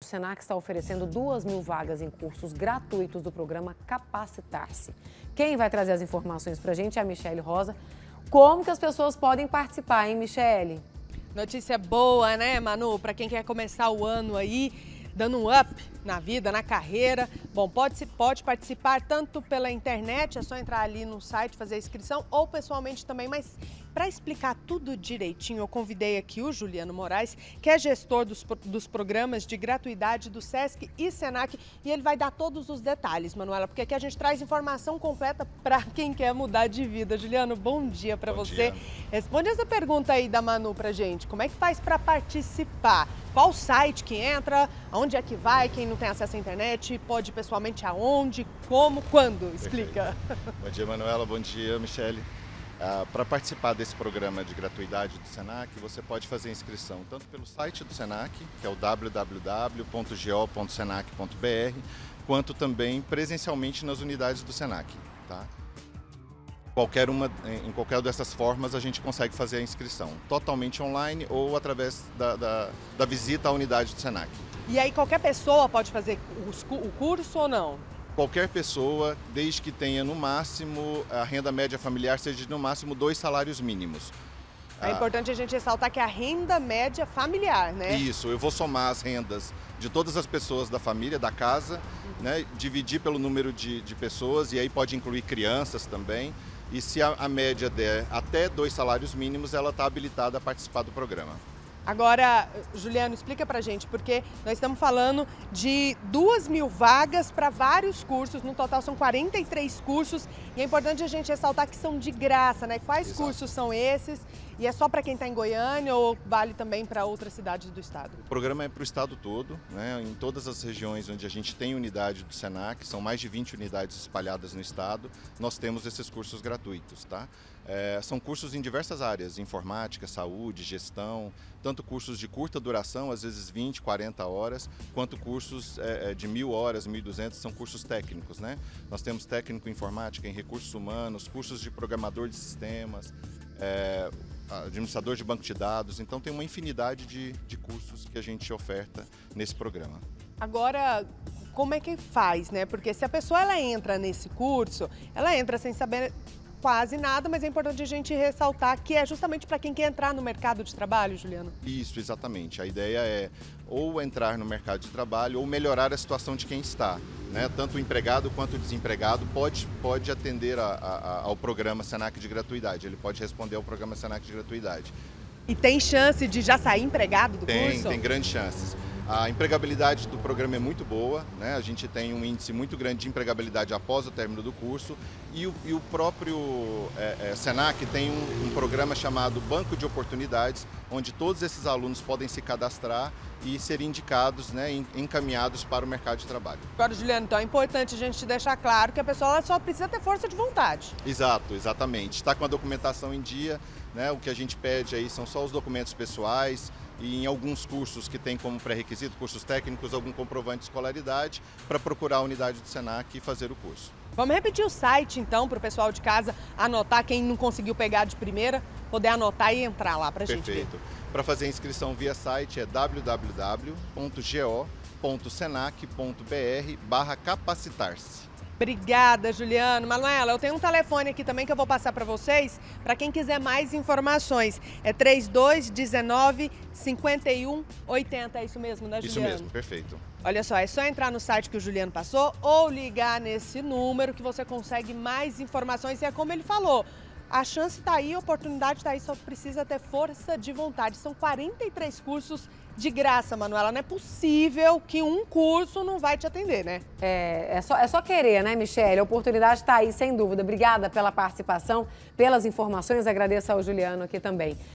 Senac está oferecendo 2.000 vagas em cursos gratuitos do programa Capacitar-se. Quem vai trazer as informações para a gente é a Michele Rosa. Como que as pessoas podem participar, hein, Michele? Notícia boa, né, Manu? Para quem quer começar o ano aí, dando um up na vida, na carreira. Bom, pode participar tanto pela internet, é só entrar ali no site, fazer a inscrição, ou pessoalmente também. Mas para explicar tudo direitinho, eu convidei aqui o Juliano Moraes, que é gestor dos programas de gratuidade do Sesc e Senac, e ele vai dar todos os detalhes, Manuela, porque aqui a gente traz informação completa para quem quer mudar de vida. Juliano, bom dia para você. Dia. Responde essa pergunta aí da Manu pra gente. Como é que faz para participar? Qual site que entra? Aonde é que vai? Quem não tem acesso à internet pode ir pessoalmente aonde? Como? Quando? Explica. Perfeito. Bom dia, Manuela. Bom dia, Michele. Para participar desse programa de gratuidade do Senac, você pode fazer inscrição tanto pelo site do Senac, que é o www.go.senac.br, quanto também presencialmente nas unidades do Senac. Tá? Em qualquer dessas formas a gente consegue fazer a inscrição, totalmente online ou através da visita à unidade do Senac. E aí qualquer pessoa pode fazer o curso ou não? Qualquer pessoa, desde que tenha no máximo, a renda média familiar seja de no máximo 2 salários mínimos. É importante a gente ressaltar que é a renda média familiar, né? Isso, eu vou somar as rendas de todas as pessoas da família, da casa, né, dividir pelo número de pessoas, e aí pode incluir crianças também. E se a média der até 2 salários mínimos, ela está habilitada a participar do programa. Agora, Juliano, explica pra gente, porque nós estamos falando de 2.000 vagas para vários cursos, no total são 43 cursos, e é importante a gente ressaltar que são de graça, né? Quais Exato. cursos são esses? E é só para quem está em Goiânia ou vale também para outras cidades do estado? O programa é para o estado todo, né? Em todas as regiões onde a gente tem unidade do Senac, são mais de 20 unidades espalhadas no estado, nós temos esses cursos gratuitos, tá? São cursos em diversas áreas, informática, saúde, gestão, tanto cursos de curta duração, às vezes 20, 40 horas, quanto cursos de 1.000 horas, 1.200, são cursos técnicos, né? Nós temos técnico em informática, em recursos humanos, cursos de programador de sistemas, administrador de banco de dados, então tem uma infinidade de cursos que a gente oferta nesse programa. Agora, como é que faz, né? Porque se a pessoa ela entra nesse curso, ela entra sem saber quase nada, mas é importante a gente ressaltar que é justamente para quem quer entrar no mercado de trabalho, Juliano. Isso, exatamente. A ideia é ou entrar no mercado de trabalho ou melhorar a situação de quem está, né? Tanto o empregado quanto o desempregado pode atender ao programa Senac de gratuidade, ele pode responder ao programa Senac de gratuidade. E tem chance de já sair empregado do curso? Tem grandes chances. A empregabilidade do programa é muito boa, né? A gente tem um índice muito grande de empregabilidade após o término do curso, e o próprio Senac tem um programa chamado Banco de Oportunidades, onde todos esses alunos podem se cadastrar e ser indicados, né, encaminhados para o mercado de trabalho. Agora, Juliano, então é importante a gente deixar claro que a pessoa ela só precisa ter força de vontade. Exato, exatamente. Está com a documentação em dia, né? O que a gente pede aí são só os documentos pessoais, e em alguns cursos que tem como pré-requisito, cursos técnicos, algum comprovante de escolaridade, para procurar a unidade do Senac e fazer o curso. Vamos repetir o site, então, para o pessoal de casa anotar, quem não conseguiu pegar de primeira, poder anotar e entrar lá para a gente ver. Perfeito. Para fazer a inscrição via site é www.go.senac.br/capacitar-se. Obrigada, Juliano. Manuela, eu tenho um telefone aqui também que eu vou passar para vocês, para quem quiser mais informações. É 3219-5180, é isso mesmo, né, Juliano? Isso mesmo, perfeito. Olha só, é só entrar no site que o Juliano passou ou ligar nesse número que você consegue mais informações. E é como ele falou, a chance está aí, a oportunidade está aí, só precisa ter força de vontade. São 43 cursos de graça, Manuela. Não é possível que um curso não vai te atender, né? É só querer, né, Michele? A oportunidade está aí, sem dúvida. Obrigada pela participação, pelas informações. Agradeço ao Juliano aqui também.